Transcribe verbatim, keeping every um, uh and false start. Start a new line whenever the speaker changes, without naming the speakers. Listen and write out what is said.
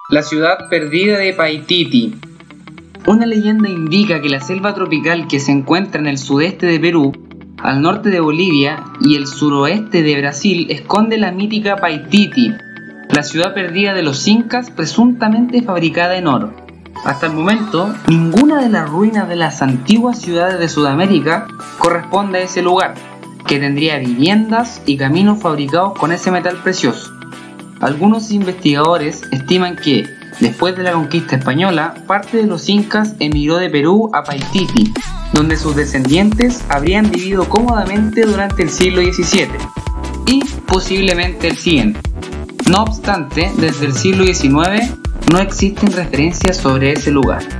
La ciudad perdida de Paititi. Una leyenda indica que la selva tropical que se encuentra en el sudeste de Perú, al norte de Bolivia y el suroeste de Brasil esconde la mítica Paititi, la ciudad perdida de los incas presuntamente fabricada en oro. Hasta el momento, ninguna de las ruinas de las antiguas ciudades de Sudamérica corresponde a ese lugar, que tendría viviendas y caminos fabricados con ese metal precioso. Algunos investigadores estiman que, después de la conquista española, parte de los incas emigró de Perú a Paititi, donde sus descendientes habrían vivido cómodamente durante el siglo diecisiete y posiblemente el siguiente. No obstante, desde el siglo diecinueve no existen referencias sobre ese lugar.